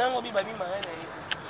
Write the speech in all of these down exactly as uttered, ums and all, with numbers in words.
nango biba bima na ye.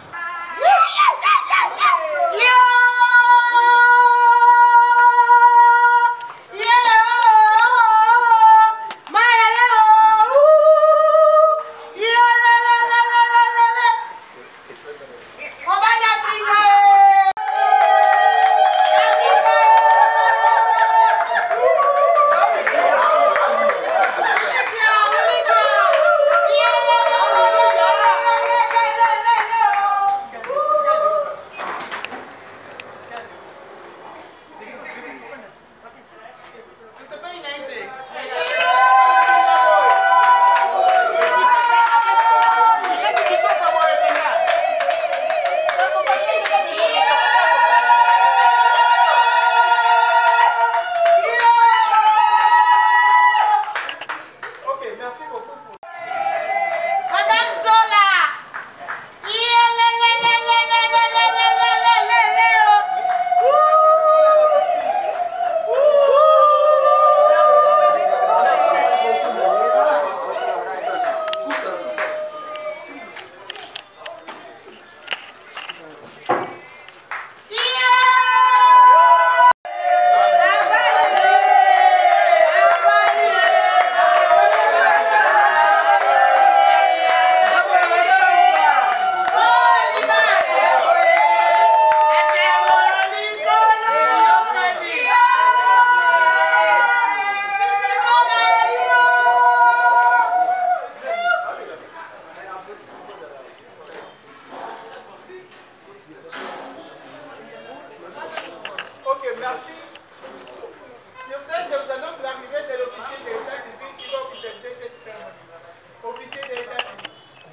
Merci. Sur ce, je vous annonce l'arrivée de l'officier de l'état civil qui va officialiser cette cérémonie. Officier de l'état civil.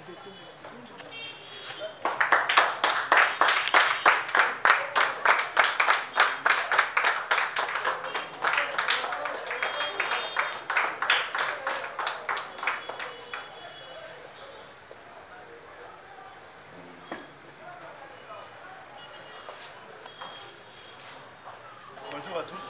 Bonjour à tous.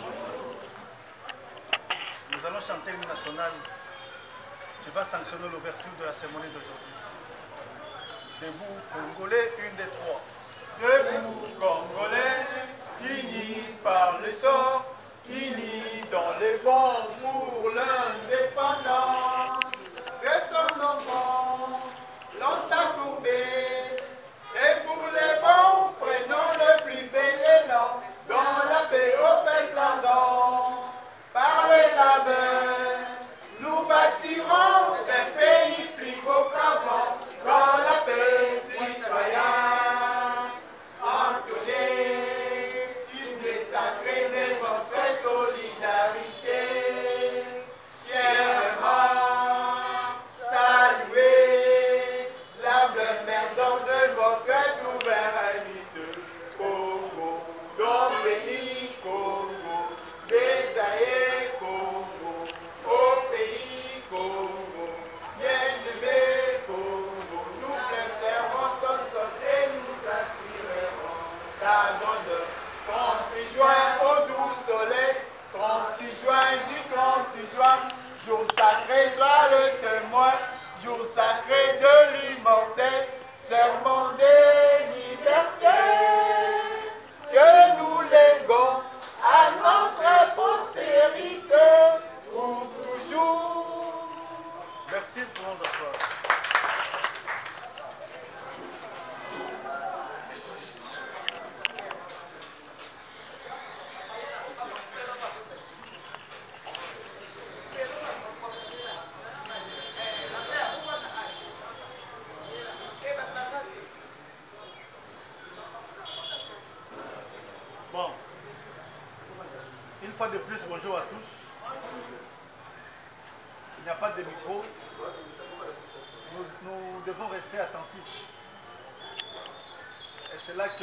Nous allons chanter l'hymne national qui va sanctionner l'ouverture de la cérémonie d'aujourd'hui. Debout, Congolais, une des trois. Debout, Congolais, unis par le sort, unis dans les vents pour l'indépendance. Que son enfant, longtemps courbé, et pour les bons, prenons le plus bel élan. Dans la paix au peuple ardent, par le labeur, nous bâtirons un pays plus beau qu'avant. Dans la paix, citoyen, entouré, hymne sacré de notre solidarité. Fièrement saluer l'humble mère d'homme de votre souveraineté. Congo, dans pays Congo, des aïeux Congo, au pays Congo, bien levé Congo, nous préférons ton sol et nous assurerons ta grandeur. trente juin au doux soleil, trente juin du trente juin, jour sacré soit le témoin, jour sacré de l'immortel, serment des libertés. Que nous léguons à notre postérité pour toujours. Merci pour nous asseoir. Bon, une fois de plus, bonjour à tous. Il n'y a pas de micro. Nous, nous devons rester attentifs. Et c'est là que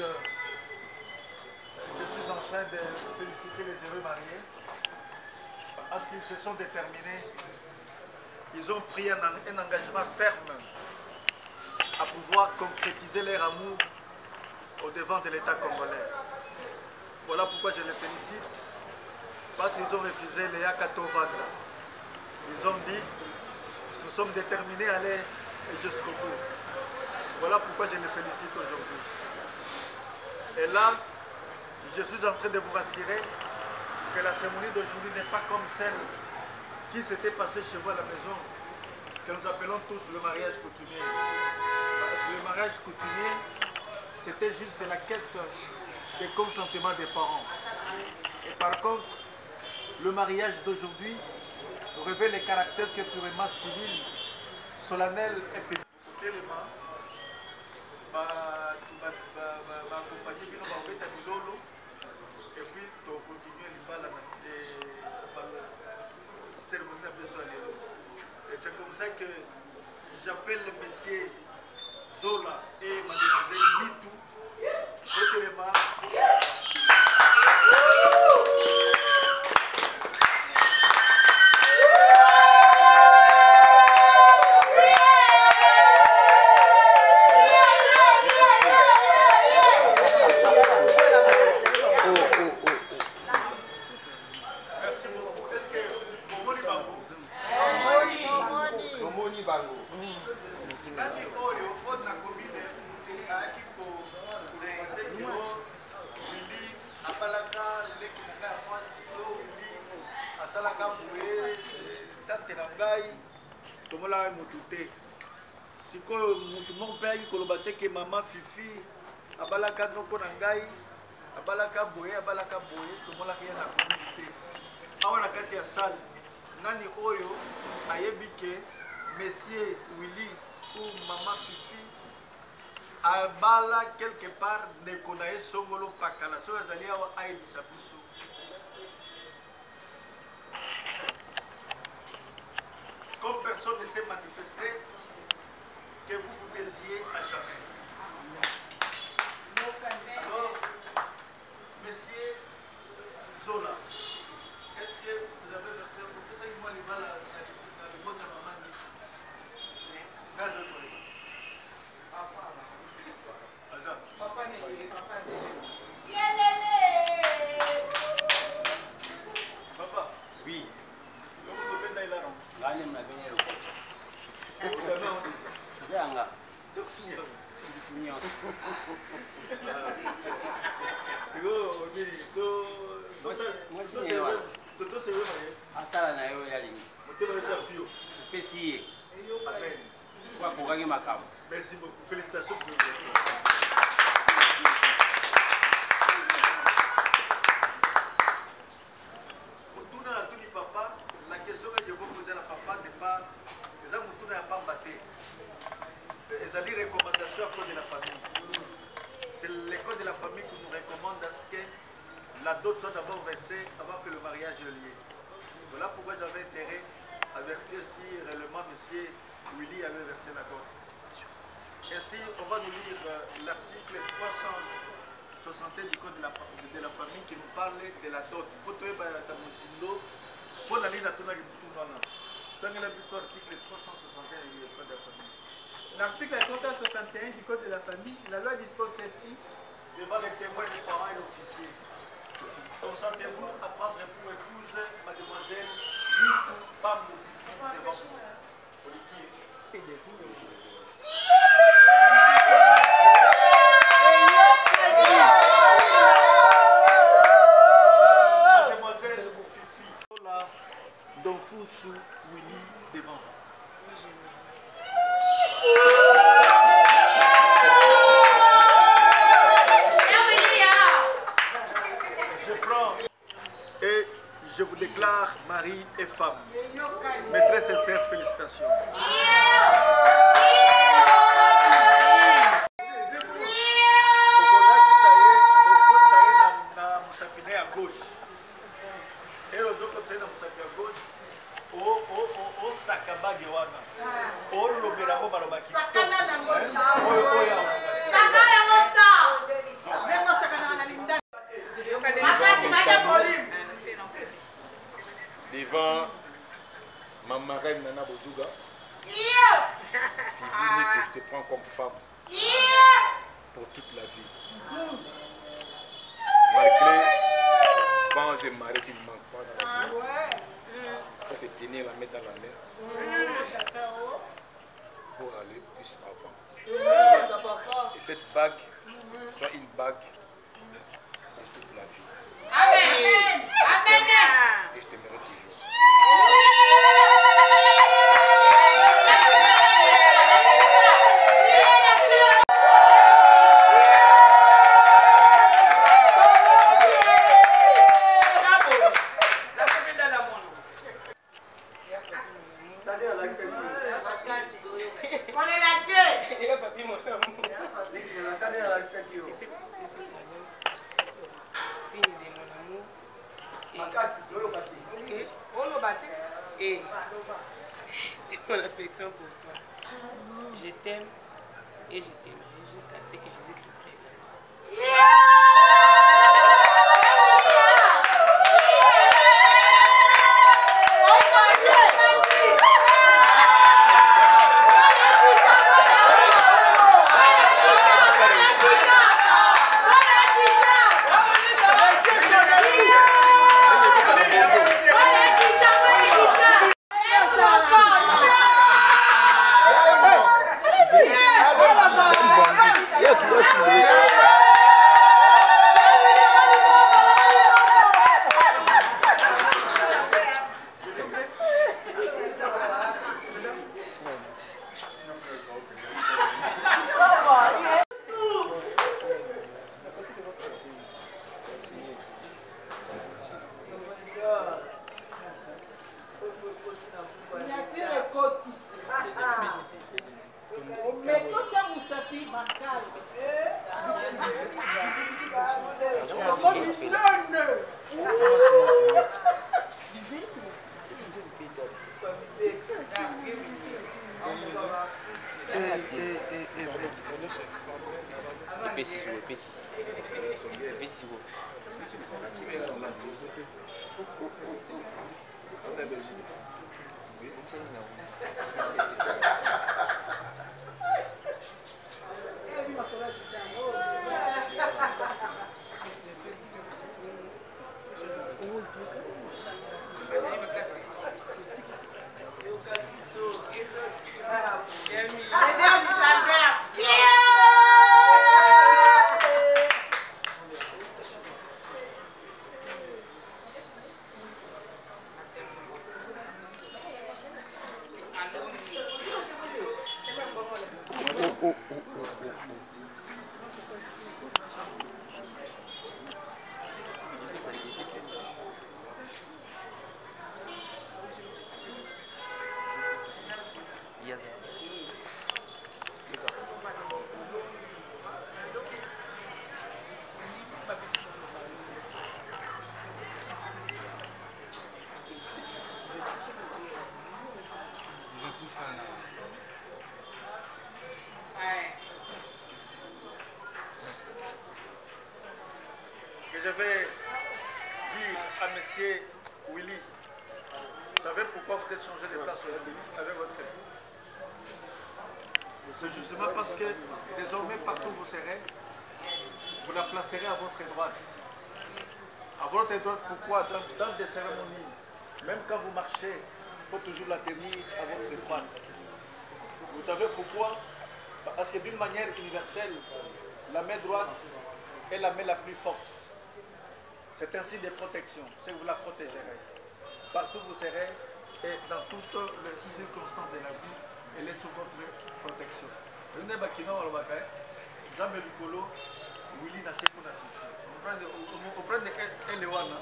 je suis en train de féliciter les heureux mariés parce qu'ils se sont déterminés. Ils ont pris un, un engagement ferme à pouvoir concrétiser leur amour au devant de l'État congolais. Voilà pourquoi je les félicite, parce qu'ils ont refusé les Yakato Vanda. Ils ont dit, nous sommes déterminés à les et jusqu'au bout. Voilà pourquoi je me félicite aujourd'hui. Et là, je suis en train de vous rassurer que la cérémonie d'aujourd'hui n'est pas comme celle qui s'était passée chez vous à la maison, que nous appelons tous le mariage coutumier. Le mariage coutumier, c'était juste la quête des consentements des parents. Et par contre, le mariage d'aujourd'hui révèle les caractères que purement civil, solennel et pénible. Et puis, tu continues la cérémonie de et c'est comme ça que j'appelle le monsieur Zola et mademoiselle Mitou. Autrement, sikoyo mutu moko mpe ayaki koloba te ke mama Fifi abalaka noko na ngai abalaka boye abalaka boye tomolaka ye na komi te awa na kati ya salle nani oyo ayebi ke monsieur Willy ou mama Fifi abala quelque part ndeko na ye songolo pakala soki azali awa ayebisa biso. Comme personne ne s'est manifesté, que vous vous désirez à jamais. Alors, monsieur Zola, est-ce que vous avez versé un peu ça? Il m'a dit mal à le mot de maman. Papa n'est pas. Papa. Oui. Ngani mnabenya rukoko. Janga. Tofinyo. Sinyo. Sigo obiri to Mosi yewa. To to sewe na asala na yo yali. Motema ya pio. Pesiye. Amen. Kwa kokangi makabo. Merci beaucoup. Félicitations pour vous. C'est l'école de la famille qui nous recommande à ce que la dot soit d'abord versée avant que le mariage ait lieu. Voilà pourquoi j'avais intérêt à vérifier si réellement M. Willy avait versé la dot. Ainsi, on va nous lire l'article trois cent soixante du code de la, de la famille qui nous parle de la dot. Pour la ligne à tout l'article trois cent soixante et un du code de la famille. L'article trois cent soixante et un du Code de la famille, la loi dispose celle-ci. Devant les témoins, les parents et l'officier, consentez-vous à prendre pour épouse mademoiselle Mitou Pambo devant vous. Mademoiselle Fifi, dont Foussou Willy devant vous. Et je vous déclare mari et femme. Mes très sincères félicitations. Devant Maman Reine Nana Bodouga, Fifi, que je te prends comme femme pour toute la vie. Malgré vents et marées qui ne manquent pas dans la vie, il faut se tenir la main dans la main pour aller cette bague soit une bague pour toute la vie. Amen. Amen. Et je t'aimerai toujours. Et mon affection pour toi. Je t'aime et je t'aimerai jusqu'à ce que Jésus-Christ revienne. Yeah! Je vais dire à monsieur Willy, vous savez pourquoi vous êtes changé de place avec votre épouse? C'est justement parce que désormais partout où vous serez, vous la placerez à votre droite. À votre droite, pourquoi? Dans, dans des cérémonies, même quand vous marchez, il faut toujours la tenir à votre droite. Vous savez pourquoi? Parce que d'une manière universelle, la main droite est la main la plus forte. C'est un signe de protection, c'est que vous la protégerez. Partout où vous serez et dans toutes les circonstances de la vie, elle est sous votre protection. Vous prenez Elewana,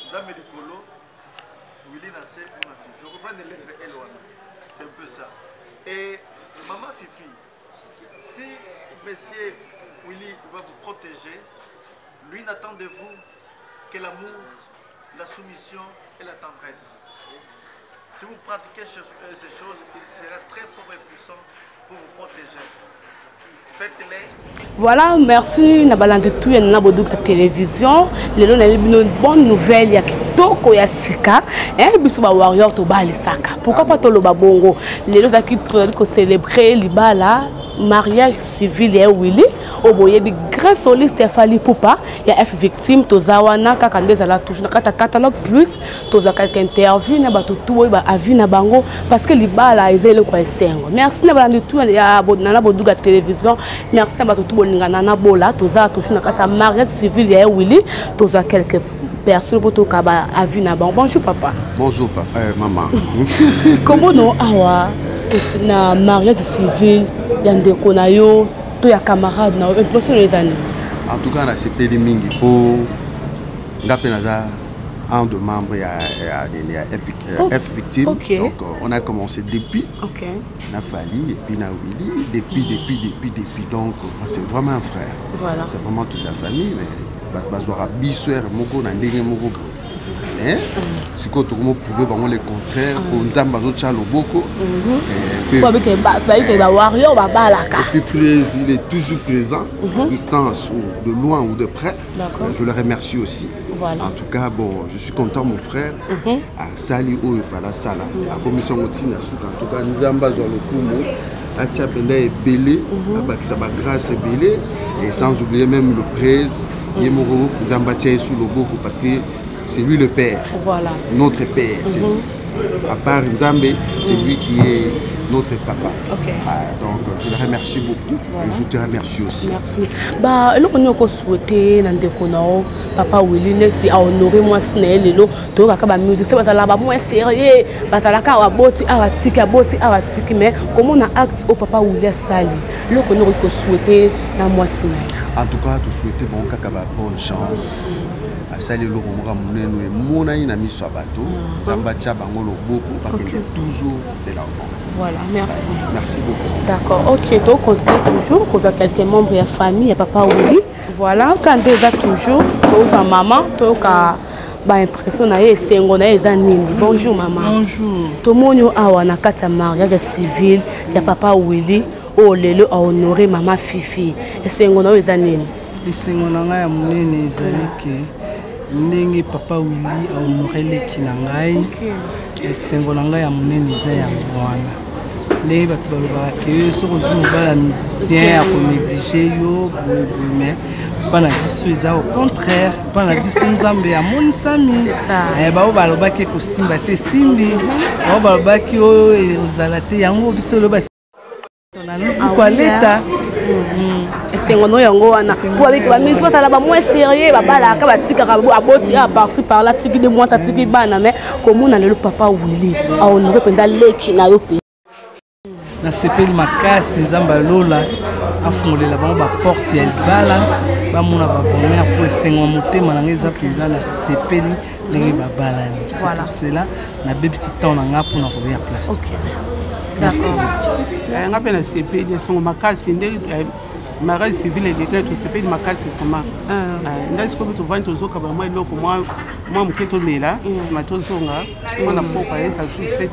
vous prenez les lettres Elewana, c'est un peu ça. Et maman Fifi, si monsieur Willy va vous protéger, lui n'attend de vous que l'amour, la soumission et la tendresse. Si vous pratiquez ces choses, il sera très fort et puissant pour vous protéger. Faites-les. Voilà, merci Nabalande tout ya na boduka télévision. Lelo na une bonne nouvelle ya kitoko ya sika. Eh biso ba warrior to balisaka. Pourquoi pas to lo babongo? Lelo za ki to célébrer libala mariage civil ya Willy oboye bi grand soliste Fally Poupa ya F victime tozawana kaka ndezala toujours na kata catalogue plus toza quelques interview na bato tout ba avis na bango parce que libala ezele kwa esengo merci na balandi tout ya na boduga télévision merci na bato tout bolingana na bola toza toujours na kata mariage civil ya Willy toza quelques personne pour tout kaba avis na bon. Bonjour papa. Bonjour papa, euh, maman. Comment non awa na mariage civil yande konayo to ya camarade na impression les années. En tout cas na C P D mingi po ngape na un de membres il y a F victime. Okay. Donc on a commencé depuis. OK. Na Fally et puis na Willy depuis depuis depuis depuis donc c'est vraiment un frère. Voilà. C'est vraiment toute la famille mais bazwara bisouer moko na ndenge moko mais si ko tomo prouver bango le contraire ko nzamba zo tcha loboko et avec ba ba warrior ba balaka et puis il est toujours présent à distance ou de loin ou de près. Je le remercie aussi. Voilà. En tout cas bon je suis content mon frère à sali o fala sala a commission motina suka en tout cas nzamba zo lokumo a tcha penda e belé abakisa ba grâce belé et sans oublier même le presse Yemoro Zambache sous le beaucoup parce que c'est lui le père. Voilà. Notre père. Mm -hmm. À part Nzambe, c'est lui qui est notre papa. Okay. Ah, donc je le remercie beaucoup. Voilà. Et je te remercie aussi. Merci. Bah, le qu'on a souhaité dans des conneaux, papa Willy neti a honoré moi snell lelo to ka ba musique c'est parce que là ba moins sérieux parce que là ka wa boti a wa tiki a boti a wa tiki mais comment on a acte au papa Willy sali le qu'on a souhaité dans moi snell. En tout cas, tu souhaites bon kakaba bonne chance. À ça les locaux moi mon nous et mon ami na mi soit bateau. Zamba tcha bango lo beaucoup parce qu'il est toujours de l'argent. Voilà, merci. Merci beaucoup. D'accord. OK, donc continue toujours cause à quelques membres de la famille et papa Willy. Voilà, quand déjà toujours pour maman, to ka ba impression na ye sengo na eza nini. Bonjour maman. Bonjour. To monyo awa na kata mariage civil ya papa Willy. Oh lelo a honoré maman Fifi. Et c'est un eza nini? C'est un nga ya munene ezali ke ndenge papa Willy a honoré leki na ngai. Et c'est un nga ya munene eza ya mwana. Ndenge bato balobaka ke soko zulu bala musicien ya konéglige yo boye boye mais pana biso eza au contraire pana biso nzambe ya monisami. C'est ça. Eh ba balobaki ko simba te simbi. Ba balobaki o ezala te yango biso loba quoi l'état c'est ngono yango wana pour avec ba mille fois ça là ba moins sérieux ba bala ka ba tika ka aboti a parfait par là tiki de moi ça tiki bana mais comme on a le papa Willy a honoré pendant leki na yo pe na sepeli makasi nzamba lola afungolela bango ba porte ya libala ba mona ba bonheur pour esengo motema na ngeza penza na sepeli ndenge ba bala c'est pour cela na bebisi temps na nga pour na ko ya place. OK. Merci. Je m'appelle la C P, je suis en makasi, mariage civil et décret, je suis en makasi comment. Je suis en train de faire un peu de moi, moi, moi, je suis en train de faire un peu de moi, on a pas parlé, ça se fait,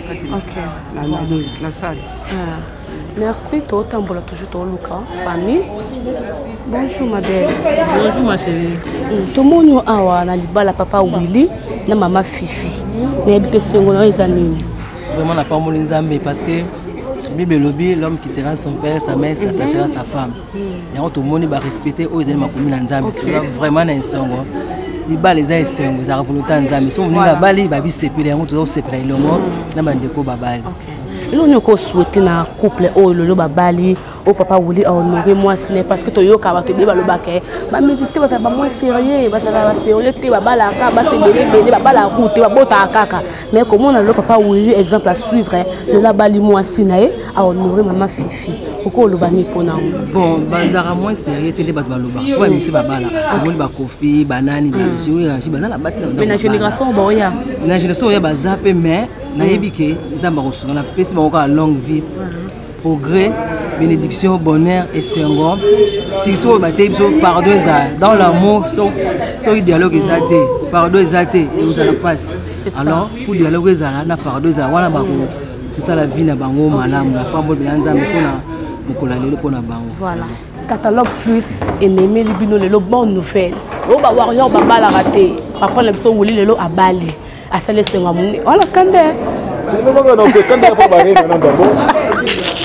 c'est la salle. Merci, toi, tu as toujours ton Lucas, famille. Bonjour ma belle. Bonjour ma chérie. Tout le monde a na libala papa Willy, na maman Fifi. Mais habite sengo na ezanini. Vraiment, on n'a pas mon Nzambe parce que Bible lobby, l'homme quittera son père, sa mère s'attachera à sa femme. Et tout le monde va respecter aux éléments communs Nzambe. Vraiment, un songo. Les balles, les ailes sont, les volontés Nzambe. Si on vient à Bali, bah, c'est séparé, on doit séparer le mot, n'a pas de quoi babali. L'on a souhaité na couple oh le babali au papa Willy a honoré moi c'est parce que to yo ka ba te ba le baké ba musicien ba ba moins sérieux ba ça ba sérieux te ba bala ka ba se belé belé ba bala ku te ba bota kaka mais comment on a le papa Willy exemple à suivre le la bali moi sinae a honoré maman Fifi oko lo bani pona bon bazara moins sérieux te le ba ba lo ba ko mi se ba bala ko ba kofi banani ba jouer ji banana basi mais na génération ba oya na génération oya ba zape mais na yebike nzamba ko sunga na pesi ba ko a longue vie progrès bénédiction bonheur et sengo surtout ba te biso pardon dans l'amour so so dialogue ezate pardon ezate et vous allez passer alors pour dialogue ezala na pardon ezala wana ba ko tout ça la vie na bango malamu na pambo be nzambe pona mokola lelo pona bango. Voilà, catalogue plus et mémé libino lelo bonne nouvelle o ba warrior ba bala raté papa na biso wuli lelo abali asale sengo muni wala kande non non non kande pa ba rena non d'abord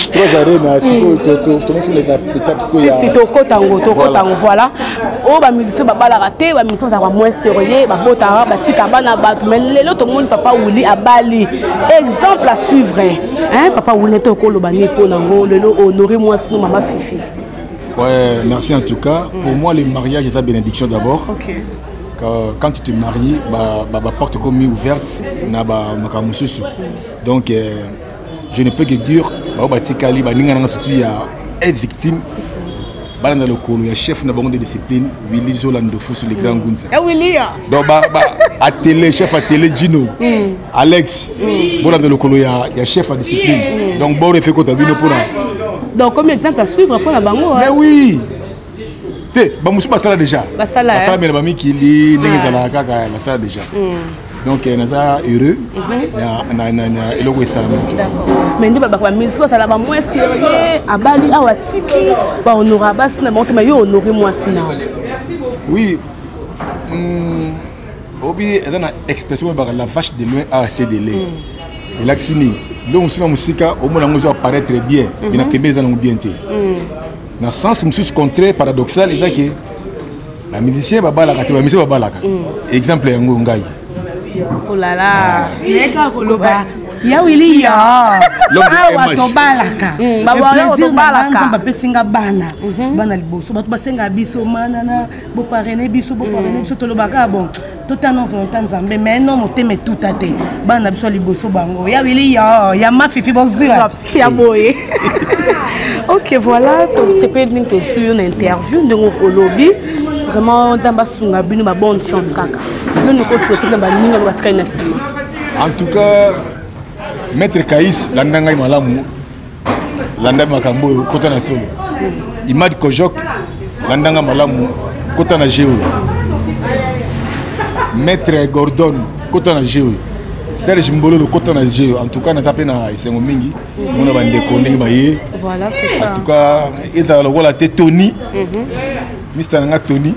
trois arènes na siko toto to sur les étapes parce que ya si to kotango to kotango voilà o ba musicien ba bala raté ba musicien za moins sérieux ba bota ba tika bana ba mais lelo to monde papa Willy abali exemple à suivre hein papa Willy to ko lo bani po nango lelo honorer moi sino maman Fifi. Ouais, merci en tout cas. Pour moi les mariages c'est la bénédiction d'abord. OK. Quand tu te maries, bah, bah, bah porte comme ouverte, na ba makamususu. Donc euh, je ne peux que dire, bah bah tikali bah ninga nanga surtout il y a une victime. Bah dans le colo, il y a chef na bango de discipline, Willy Zolando Fou sur les grands gunza. Eh Willy. Donc bah bah à télé chef à télé Gino, Alex. Bon dans le colo il y a il y a chef à discipline. Donc bon fait quoi t'as vu nous pour là. Donc comme exemple à suivre pour la bango. Mais oui. Bah musu basala déjà basala basala mais bami kili ndenge zala kaka basala déjà donc naza heureux na na na eloko esala d'accord mais ndi baba kwa misi basala ba moins sérieux abali awa tiki ba honora basi na monte mais yo honorer moi sina oui obi est na expression ba la vache de loin a assez de lait et l'axini donc sur la musique au moins on doit paraître bien mais na pembe za na bien té dans le sens monsieur contraire paradoxal il va que la musicien baba la kati ba musicien baba la exemple yango ngai oh là là neka koloba ya Willy ya awa to balaka baba to balaka nzamba pesinga bana bana liboso bato basenga biso manana bo parrainer biso bo parrainer biso to lobaka bon totano volonté nzambe mais non moteme tout até bana biso liboso bango ya Willy ya ya ma Fifi bonjour ya boye. Ok, voilà, c'est pas une interview de mon lobby. Vraiment, dans ma sunga, une bonne chance, kaka. Nous nous souhaitons dans ma ligne de en tout cas, Maître Kaïs, l'andanga malamu, l'andanga makambo, kota na solo. Imad Kojok, l'andanga malamu, kota na géo. Maître Gordon, kota na géo. Serge Mbolo le côté na géo. En tout cas, on a tapé na Isengo Mingi. On a bandé Kondé Baye. Voilà, c'est ça. En tout cas, il a le rôle à Tony. Mister Nanga Tony.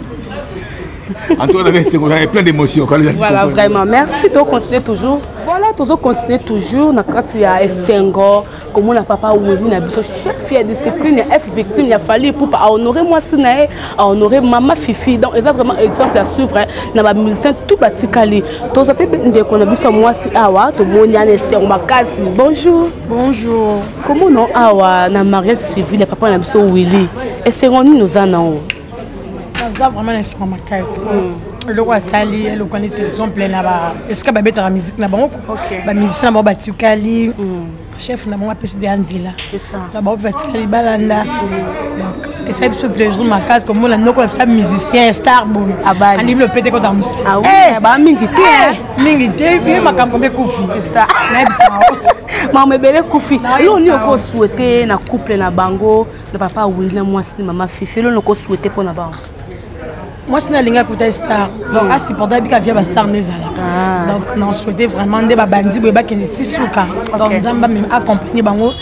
En tout cas, on a plein d'émotions. Voilà, vraiment. Merci. Tu continues toujours. Voilà, tu continues toujours. Quand il y a Sengo, comme on a papa Willy, on a besoin chef, il y a discipline, il y a F victime, il y a fallu pour honorer moi, à honorer maman Fifi. Donc, c'est vraiment exemple à suivre. On a musicien tout bâti Kali. Donc, ça peut être qu'on a besoin moi si awa, tout le monde y a un makasi. Bonjour. Bonjour. Comment non awa na mariage civil, papa on a besoin Willy. Et c'est on nous en a. Ça vraiment un makasi. Le roi Sali, le connaît exemple là-bas. Est-ce que babette la musique là-bas? Ok. La musique là-bas, bâti Kali. Chef na moi petit de Anzila. C'est ça. Là-bas bâti Kali balanda. Donc, et ça me plaisir ma case comme on a nous comme ça musicien star bon. On dit le pété quand on musique. Ah oui. Bah mingi té. Mingi té, bien ma camp comme Koufi. C'est ça. Maman belle Koufi. Là on y a souhaité na couple na bango, na papa Willy na moi c'est maman Fifi. Là on a souhaité pour na bango. Moi, je suis un star. Donc, c'est pour ça que je suis star. Donc, on souhaitait vraiment des bandits qui étaient souka. Donc, nous avons accompagné Bango.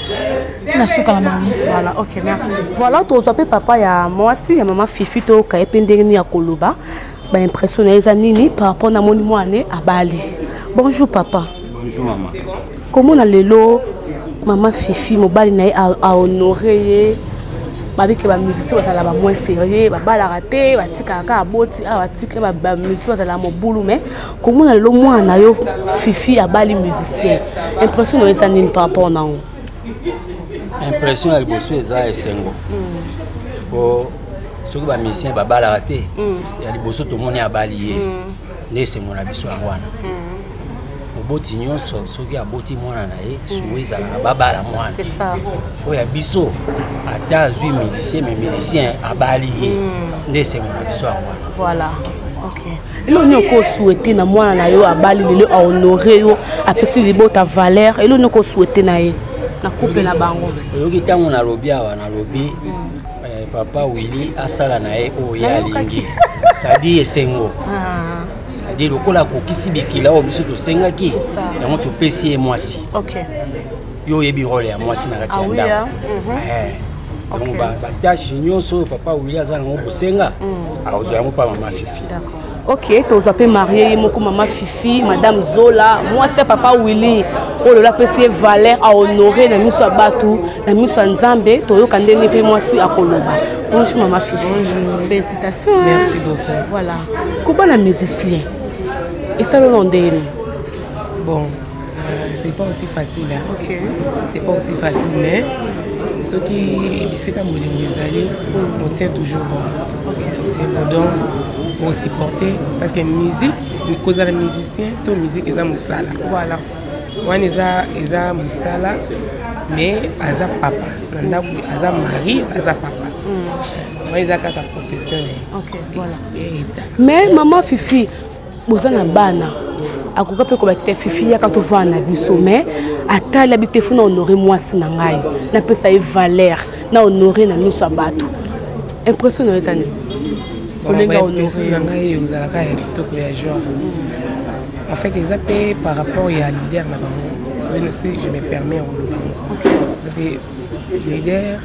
Voilà, ok, merci. Voilà, tu as papa, il y a moi aussi, il y a maman Fifi, qui a été à Koloba. Bah, impressionné Nini par rapport à mon moine à Bali. Bonjour, papa. Bonjour, maman. Comment on a le lot, maman Fifi, mon Bali a honoré. Babi que les musiciens sont moins sérieux, ba la raté, ba tika ka aboti, ba tika ba musiciens sont mo boulou mais comment on a le moins na yo Fifi a bali musicien. Impression de ça nini par rapport na on. Impression elle bosse ça et sengo. Bon, ceux qui ba musicien ba la raté, il y a des bossos tout le monde a balié. Ne c'est mon abisso wana. Boti nyonso soki aboti mwana na ye suweza na babala mwana c'est ça oya biso ata zui musicien mais musicien abali ye nde c'est mon biso mwana voilà ok elo nyoko souhaiter na mwana na yo abali lelo a honorer yo apesi libota valeur elo nyoko souhaiter na ye na couple na bango yoki tango na lobi awa na lobi papa Willy asala na ye o ya lingi sadi esengo de lokola kokisi bikila o biso to sengaki yango to pesi e mwasi OK yo yebi role ya mwasi na kati ya ndako eh donc ba ba tâche nyonso papa Willy azana ngo bosenga aozo yango pa mama Fifi d'accord Ok, tu as marié, mon maman Fifi, madame Zola, moi c'est papa Willy. Oh là là, petit Valère à honorer, na miso Batou, na miso Nzambe, tu as kandé pe moi si à Koloba. Bonjour maman Fifi. Bonjour. Félicitations. Merci beaucoup. Voilà. Comment la musicien? Et ça le nom de bon, euh, c'est pas aussi facile. Hein. Ok. C'est pas aussi facile, mais ce qui est comme on tient toujours bon. Ok. On tient bon donc pour supporter parce que musique, cause de la musicien, toute musique est à Moussala. Voilà. Moi, ils ont Moussala, mais ils ont papa. Ils ont mari, ils ont papa. Moi, ils ont quatre professionnels. Ok, voilà. Mais maman Fifi, vous avez un bana. Akoka pe ko ba te Fifi ya ka to va na biso mais ata la bité funa honorer moi sina ngai na pe sa valeur na honorer na miso bato impressionné les années olenga honorer na ngai vous ala ka kitoko ya joie en fait ils appellent par rapport à leader na bango si je me permets au bango parce que leader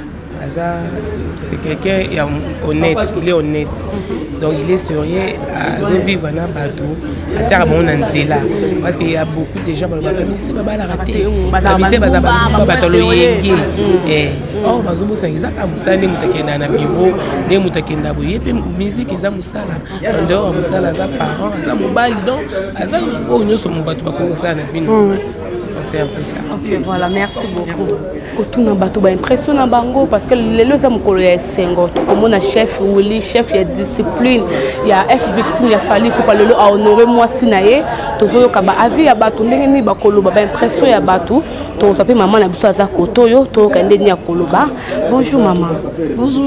c'est quelqu'un qui est honnête, il est honnête. Donc il est sérieux, à vivre dans un bateau, à tirer mon anzela. Parce qu'il y a beaucoup de gens qui disent mais c'est pas mal à rater. C'est pas mal bateau le yégué. Oh, bah zomo c'est exact à Moussa, les moutakenda na bureau, les moutakenda boye, puis musique ils ont Moussa là. En dehors Moussa là, ça parents, ça mobile donc, ça oh nous sommes bateau pas comme ça na fin. C'est un peu ça. Ok, voilà, merci beaucoup. Tout na bateau ba impression na bango parce que les lois amukolo ya sengo comme on a chef Willy chef ya discipline ya F victime ya fali ko pa lelo a honorer moi sinaye tozo ka ba avis ya bateau ndenge ni ba koloba ba impression ya bateau to sape maman na biso aza kotoyo to ka ndeni ya koloba. Bonjour maman. Bonjour.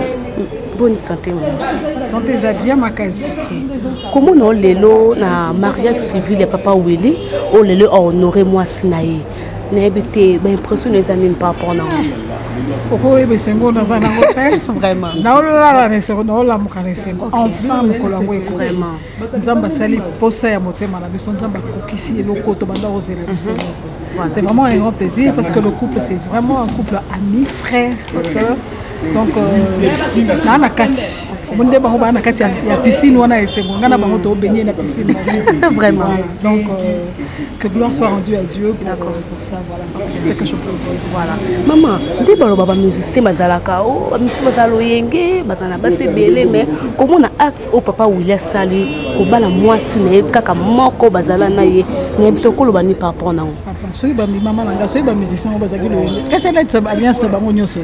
Bonne santé maman. Santé za bien makasi. Comment on lelo na mariage civil ya papa Willy o lelo a honorer moi sinaye. N'habité ben impressionné les amis par rapport à nous. Pourquoi est-ce que nous avons un hôtel? Vraiment. Nous avons un hôtel, nous avons un hôtel. Enfin, nous avons un hôtel. Vraiment. Nous avons un hôtel pour ça, nous avons un hôtel. Nous avons un hôtel et nous avons un hôtel. C'est vraiment un grand plaisir parce que le couple, c'est vraiment un couple ami, frère, soeur. Donc, nous avons un kati. Nous avons un kati, il y a piscine, nous avons un hôtel. Nous avons un hôtel, baigner dans la piscine. Vraiment. Donc, que gloire soit rendue à Dieu pour ça. Voilà. C'est ce que je peux dire. Voilà. Maman, dès que baba musicien bazalaka o musicien bazalo yenge bazana base belé mais comment on a acte au papa Willy Sali ko bala mwasi na kaka moko bazala na ye na bitoko lo bani par rapport na papa soki ba maman nga soki ba musicien bazaki lo yenge qu'est-ce que c'est alliance de bango nyoso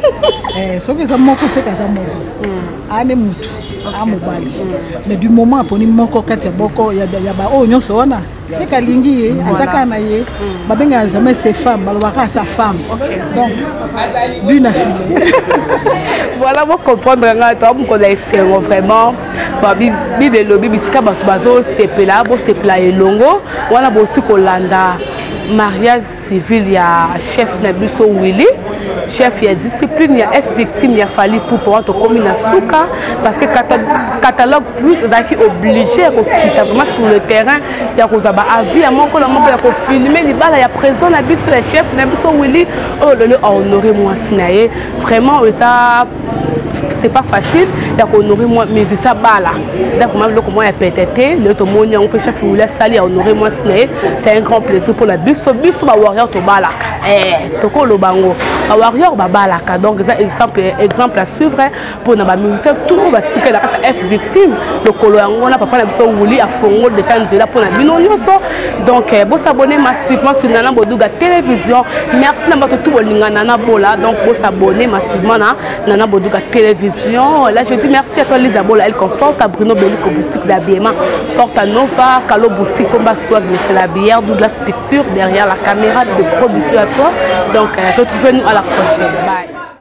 eh soki za moko c'est kaza moko ane mutu amobali mais du moment aponi moko kati ya boko ya ya ba o nyoso wana c'est kalingi ye azaka na ye babenga jamais ses femmes balobaka sa femme donc d'une affilée. Voilà, vous comprenez, vous connaissez vraiment. Bible lobby bisika bato bazo sepela bo sepela elongo wana botu kolanda mariage civil ya chef na biso Willy chef ya discipline ya F victime ya fali pour pouvoir to komi na suka parce que catalogue plus ezaki obligé ko quitter vraiment sur le terrain ya ko zaba avis ya moko la moko ya ko filmer libala ya président na biso le chef na biso Willy oh le le honorer moi sinaye vraiment ça c'est pas facile il y a honorer moi mais ça bala ça comment le comment ya pétété le to monia on peut chef Willy Sali honorer moi sinaye c'est un grand plaisir pour la biso biso ba warrior to bala eh to ko lo bango ba warrior ba bala donc ça exemple exemple à suivre pour na ba musicien tout ba tika la kata F victime le kolo yango na papa na biso Willy a fongo de chanzela pour na bino nyonso donc bo s'abonner massivement sur Nana Boduga télévision merci na ba tout bolinga Nana Bola donc bo s'abonner massivement na Nana Boduga télévision là je dis merci à toi Lisa Bola elle conforte à Bruno Bellico boutique d'habillement Porta Nova Calo boutique Pomba Swag c'est la bière Douglas Picture derrière la caméra de gros bisous à toi donc retrouvez-nous à la prochaine bye.